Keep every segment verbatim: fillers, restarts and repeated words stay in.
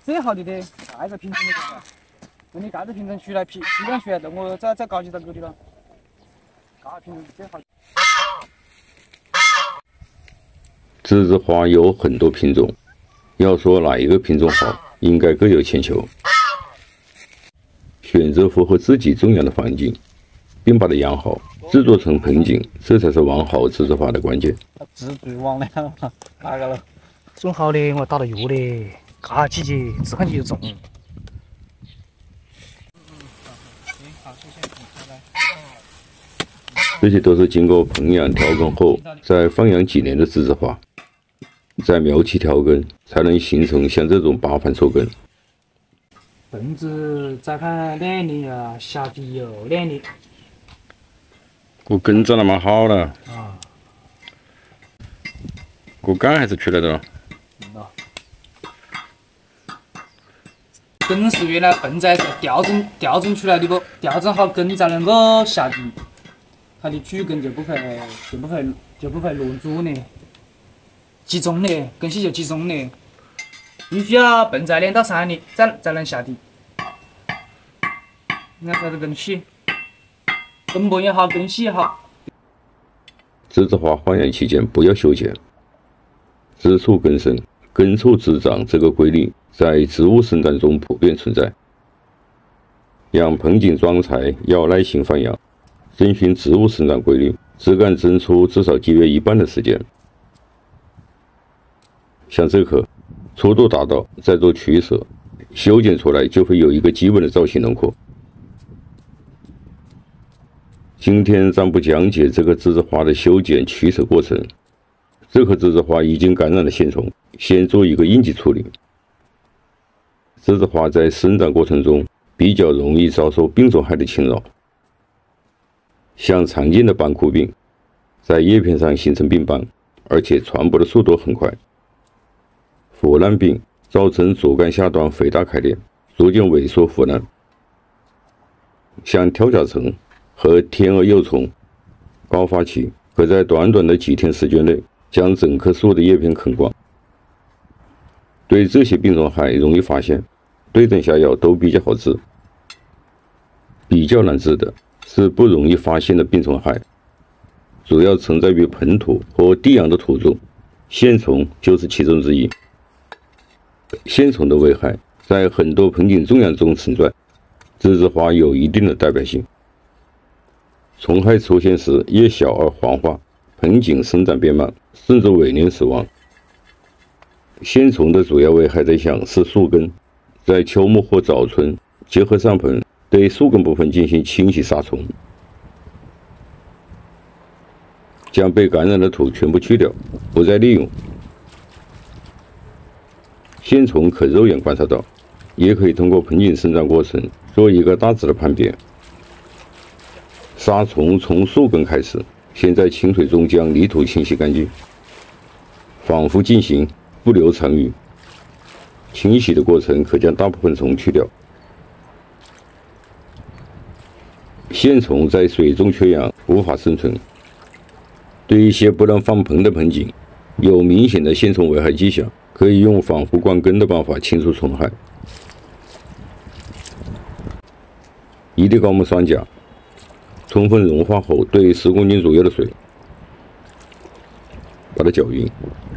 最好的的盖个品种的这个，那你盖个品种出来批批量出来的，我再再高级到够的了。盖品种最好。 栀子花有很多品种，要说哪一个品种好，应该各有千秋。选择符合自己种养的环境，并把它养好，制作成盆景，这才是玩好栀子花的关键。 自对网了，哪个了？种好的，我打了药的，嘎季节自换季就种。 这些都是经过盆养调根后，再放养几年的栀子花，在苗期调根，才能形成像这种八瓣错根。 盆子再看两年啊，下地又两年。 我根长得蛮好了， 啊， 果干还是出来的了。 根是原来盆栽是调整调整出来的不？调整好根才能够下地，它的主根就不会就不会就不会乱组的，集中的根系就集中的，必须要盆栽两到三年才才能下地。你看这个根系，根本也好，根系也好。 栀子花放养期间不要修剪，枝处根生，根处枝长这个规律在植物生长中普遍存在。养盆景装材要耐心放养，遵循植物生长规律，枝干增出至少节约一半的时间。像这棵，粗度达到，再做取舍，修剪出来就会有一个基本的造型轮廓。今天暂不讲解这个栀子花的修剪取舍过程。这棵栀子花已经感染了线虫，先做一个应急处理。栀子花在生长过程中比较容易遭受病虫害的侵扰，像常见的斑枯病，在叶片上形成病斑，而且传播的速度很快。腐烂病造成主干下端肥大开裂，逐渐萎缩腐烂。像跳甲虫和天鹅幼虫，高发期可在短短的几天时间内将整棵树的叶片啃光。对这些病虫害容易发现，对症下药都比较好治。比较难治的是不容易发现的病虫害，主要存在于盆土或地养的土中，线虫就是其中之一。线虫的危害在很多盆景种养中存在，栀子花有一定的代表性。虫害出现时，叶小而黄化，盆景生长变慢，甚至萎蔫死亡。线虫的主要危害对象是树根，在秋末或早春结合上盆，对树根部分进行清洗杀虫，将被感染的土全部去掉，不再利用。线虫可肉眼观察到，也可以通过盆景生长过程做一个大致的判别。杀虫从树根开始，先在清水中将泥土清洗干净，反复进行，不留残余。清洗的过程可将大部分虫去掉。线虫在水中缺氧，无法生存。对一些不能放盆的盆景，有明显的线虫危害迹象，可以用反复灌根的办法清除虫害。一滴高锰酸钾充分融化后，兑十公斤左右的水，把它搅匀。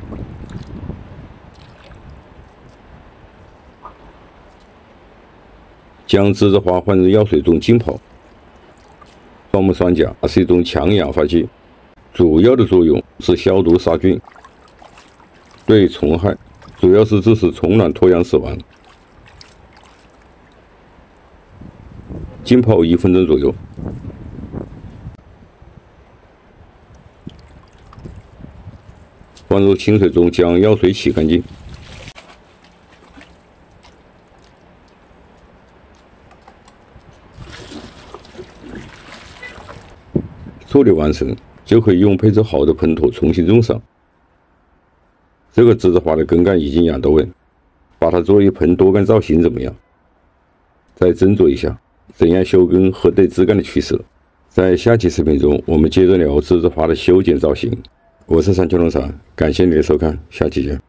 将栀子花放入药水中浸泡。高锰酸钾是一种强氧化剂，主要的作用是消毒杀菌，对虫害主要是致使虫卵脱氧死亡。浸泡一分钟左右。放入清水中，将药水洗干净。处理完成，就可以用配置好的盆土重新种上。这个栀子花的根干已经养到位，把它做一盆多干造型怎么样？再斟酌一下，怎样修根和对枝干的取舍。在下期视频中，我们接着聊栀子花的修剪造型。我是山丘农场，感谢你的收看，下期见。